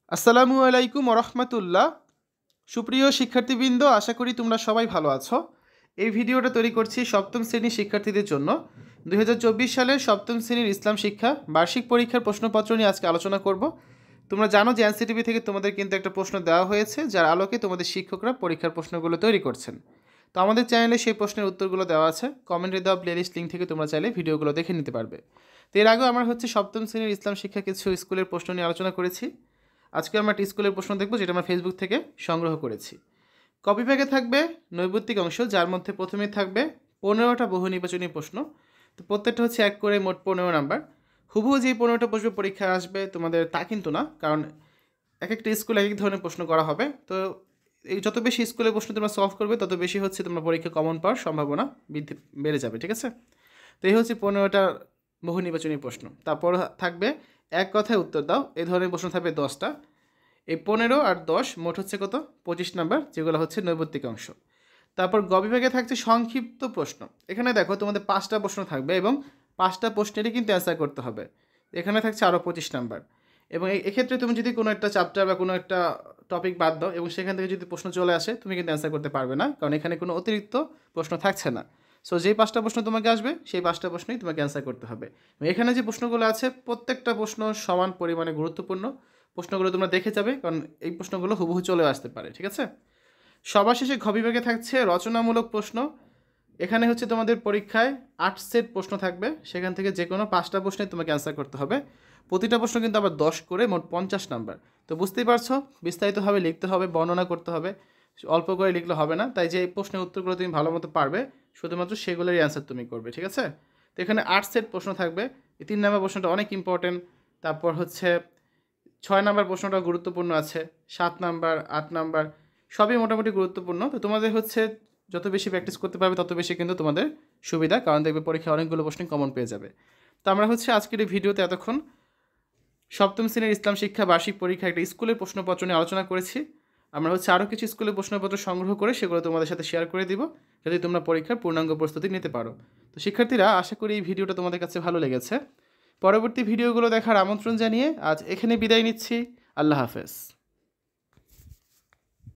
আসসালামু আলাইকুম ওরহমতুল্লাহ। সুপ্রিয় শিক্ষার্থীবৃন্দ, আশা করি তোমরা সবাই ভালো আছো। এই ভিডিওটা তৈরি করছি সপ্তম শ্রেণীর শিক্ষার্থীদের জন্য। 2024 সালের সপ্তম শ্রেণীর ইসলাম শিক্ষা বার্ষিক পরীক্ষার প্রশ্নপত্র নিয়ে আজকে আলোচনা করব। তোমরা জানো যে এনসিটিভি থেকে তোমাদের কিন্তু একটা প্রশ্ন দেওয়া হয়েছে, যার আলোকে তোমাদের শিক্ষকরা পরীক্ষার প্রশ্নগুলো তৈরি করছেন। তো আমাদের চ্যানেলে সেই প্রশ্নের উত্তরগুলো দেওয়া আছে, কমেন্টে দেওয়া প্লেলিস্ট লিঙ্ক থেকে তোমরা চাইলে ভিডিওগুলো দেখে নিতে পারবে। তো এর আগেও আমরা সপ্তম শ্রেণীর ইসলাম শিক্ষা কিছু স্কুলের প্রশ্ন নিয়ে আলোচনা করেছি। আজকে আমরা একটা স্কুলের প্রশ্ন দেখব, যেটা আমরা ফেসবুক থেকে সংগ্রহ করেছি। কপি ব্যাগে থাকবে নৈর্ব্যক্তিক অংশ, যার মধ্যে প্রথমেই থাকবে 15টা বহু নির্বাচনী প্রশ্ন। তো প্রত্যেকটা এক করে মোট 15 নাম্বার। হুবহু যে 15টা প্রশ্ন পরীক্ষা আসবে তোমাদের তা কিন্তু না, কারণ এক একটা স্কুলে এক এক ধরনের প্রশ্ন করা হবে। তো এই যত বেশি স্কুলের প্রশ্ন তোমরা সলভ করবে, তত বেশি তোমরা পরীক্ষা কমন পাওয়ার সম্ভাবনা বেড়ে যাবে। ঠিক আছে? তো এই 15টা বহু নির্বাচনী প্রশ্ন। তারপর থাকবে এক কথায় উত্তর দাও, এই ধরনের প্রশ্ন থাকবে 10টা। এই 15 আর 10 মোট কত? 25 নাম্বার, যেগুলো নৈর্ব্যক্তিক অংশ। তারপর গ বিভাগে থাকছে সংক্ষিপ্ত প্রশ্ন। এখানে দেখো তোমাদের 5টা প্রশ্ন থাকবে এবং 5টা প্রশ্নেরই কিন্তু অ্যান্সার করতে হবে। এখানে থাকছে আরও 25 নাম্বার। এবং এক্ষেত্রে তুমি যদি কোনো একটা চ্যাপ্টার বা কোনো একটা টপিক বাদ দাও এবং সেখান থেকে যদি প্রশ্ন চলে আসে, তুমি কিন্তু অ্যান্সার করতে পারবে না, কারণ এখানে কোনো অতিরিক্ত প্রশ্ন থাকছে না। সো যেই 5টা প্রশ্ন তোমাকে আসবে, সেই 5টা প্রশ্নই তোমাকে অ্যান্সার করতে হবে। এখানে যে প্রশ্নগুলো আছে, প্রত্যেকটা প্রশ্ন সমান পরিমাণে গুরুত্বপূর্ণ। প্রশ্নগুলো তোমরা দেখে যাবে, কারণ এই প্রশ্নগুলো হুবহু চলে আসতে পারে। ঠিক আছে? সবার শেষে ঘ বিভাগে থাকছে রচনামূলক প্রশ্ন। এখানে তোমাদের পরীক্ষায় 8 সেট প্রশ্ন থাকবে, সেখান থেকে যে কোনো 5টা প্রশ্নে তোমাকে অ্যান্সার করতে হবে। প্রতিটা প্রশ্ন কিন্তু আবার 10 করে, মোট 50 নাম্বার। তো বুঝতেই পারছো, বিস্তারিতভাবে লিখতে হবে, বর্ণনা করতে হবে, অল্প করে লিখলে হবে না। তাই যে এই প্রশ্নের উত্তরগুলো তুমি ভালো মতো পারবে, শুধুমাত্র সেগুলোরই অ্যান্সার তুমি করবে। ঠিক আছে? তো এখানে 8 সেট প্রশ্ন থাকবে। এই 3 নাম্বার প্রশ্নটা অনেক ইম্পর্টেন্ট। তারপর 6 নাম্বার প্রশ্নটা গুরুত্বপূর্ণ আছে, 7 নাম্বার, 8 নাম্বার সবই মোটামুটি গুরুত্বপূর্ণ। তো তোমাদের যত বেশি প্র্যাকটিস করতে পারবে, তত বেশি কিন্তু তোমাদের সুবিধা, কারণ দেখবে পরীক্ষায় অনেকগুলো প্রশ্ন কমন পেয়ে যাবে। তো আমরা আজকের এই ভিডিওতে এতক্ষণ সপ্তম শ্রেণীর ইসলাম শিক্ষা বার্ষিক পরীক্ষা একটা স্কুলের প্রশ্নপত্র নিয়ে আলোচনা করেছি। আমরা আরও কিছু স্কুলের প্রশ্নপত্র সংগ্রহ করে সেগুলো তোমাদের সাথে শেয়ার করে দিব, যাতে তোমরা পরীক্ষার পূর্ণাঙ্গ প্রস্তুতি নিতে পারো। তো শিক্ষার্থীরা, আশা করি এই ভিডিওটা তোমাদের কাছে ভালো লেগেছে। পরবর্তী ভিডিওগুলো দেখার আমন্ত্রণ জানিয়ে আজ এখানে বিদায় নিচ্ছি। আল্লাহ হাফেজ।